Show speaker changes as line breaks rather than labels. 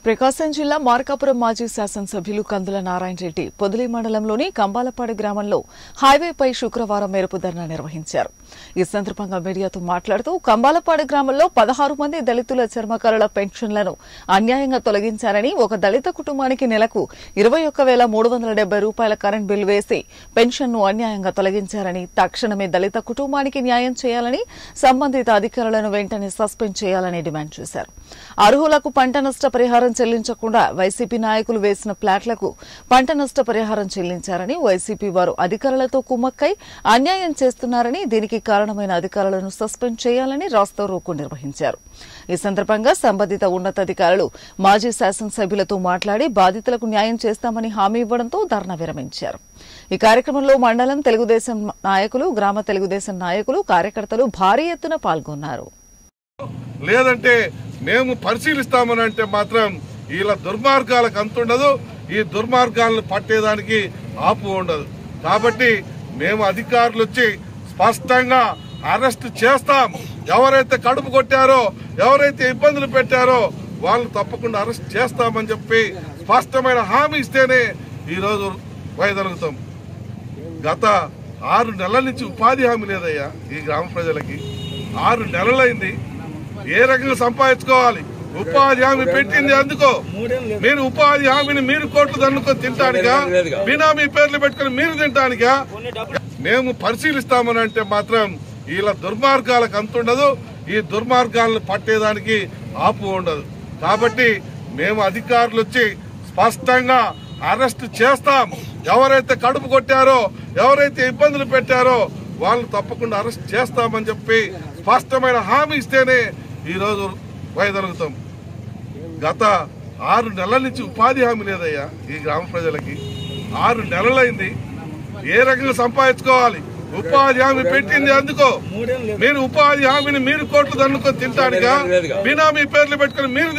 ప్రకాశం జిల్లా మార్కాపురం మాజీ శాసనసభ్యులు కందుల నారాయణ రెడ్డి పొదిలి మండలంలోని కంబాలపాడు గ్రామంలో హైవేపై శుక్రవారం మెరుపు ధర్నా నిర్వహించారు. ఈ సందర్భంగా మీడియాతో మాట్లాడుతూ కంబాలపాడు గ్రామంలో 16 మంది దళితుల చర్మకారుల పెన్షన్లను అన్యాయంగా తొలగించారని, ఒక దళిత కుటుంబానికి నెలకు 21,370 రూపాయల కరెంట్ బిల్లు వేసి పెన్షన్ను అన్యాయంగా తొలగించారని, తక్షణమే దళిత కుటుంబానికి న్యాయం చేయాలని, సంబంధిత అధికారులను వెంటనే సస్పెండ్ చేయాలని డిమాండ్ చేశారు. అర్హులకు పంట నష్ట పరిహారం చెల్లించకుండా వైసీపీ నాయకులు వేసిన ప్లాట్లకు పంట నష్ట పరిహారం చెల్లించారని, వైసీపీ వారు అధికారులతో కుమ్మక్కై అన్యాయం చేస్తున్నారని, దీనికి కారణమైన అధికారులను సస్పెండ్ చేయాలని రాస్తారోకో నిర్వహించారు. ఈ సందర్భంగా సంబంధిత ఉన్నతాధికారులు మాజీ శాసనసభ్యులతో మాట్లాడి బాధితులకు న్యాయం చేస్తామని హామీ ఇవ్వడంతో ధర్నా విరమించారు. ఈ కార్యక్రమంలో మండలం తెలుగుదేశం నాయకులు, గ్రామ తెలుగుదేశం నాయకులు, కార్యకర్తలు భారీ ఎత్తున పాల్గొన్నారు.
లేదంటే మేము పరిశీలిస్తామని అంటే మాత్రం ఇలా దుర్మార్గాలకు అంతుండదు, ఈ దుర్మార్గాలను పట్టేదానికి ఆపు ఉండదు. కాబట్టి మేము అధికారులు వచ్చి స్పష్టంగా అరెస్ట్ చేస్తాం. ఎవరైతే కడుపు కొట్టారో, ఎవరైతే ఇబ్బందులు పెట్టారో వాళ్ళు తప్పకుండా అరెస్ట్ చేస్తామని చెప్పి స్పష్టమైన హామీ ఇస్తేనే ఈరోజు వైదొలుగుతాం. గత 6 నెలల నుంచి ఉపాధి హామీ లేదయ్యా ఈ గ్రామ ప్రజలకి. 6 నెలలైంది. ఏ రకంగా సంపాదించుకోవాలి? ఉపాధి హామీ పెట్టింది అందుకో. మీరు ఉపాధి హామీని మీరు కోట్లు దన్నుకొని తింటానికా, బినామీ పేర్లు పెట్టుకుని మీరు తింటానికా? మేము పరిశీలిస్తామని అంటే మాత్రం ఇలా దుర్మార్గాలకు అంతుండదు, ఈ దుర్మార్గాలను పట్టేదానికి ఆపు ఉండదు. కాబట్టి మేము అధికారులు వచ్చి స్పష్టంగా అరెస్ట్ చేస్తాం. ఎవరైతే కడుపు కొట్టారో, ఎవరైతే ఇబ్బందులు పెట్టారో వాళ్ళు తప్పకుండా అరెస్ట్ చేస్తామని చెప్పి స్పష్టమైన హామీ ఇస్తేనే ఈరోజు వైదొలుగుతాం. గత 6 నెలల నుంచి ఉపాధి హామీ లేదయ్యా ఈ గ్రామ ప్రజలకి. 6 నెలలైంది. ఏ రకంగా సంపాదించుకోవాలి? ఉపాధి హామీ పెట్టింది అందుకో. మీరు ఉపాధి హామీని మీరు కోట్లు దన్నుకొని తింటానికా, బినామీ పేర్లు పెట్టుకుని మీరు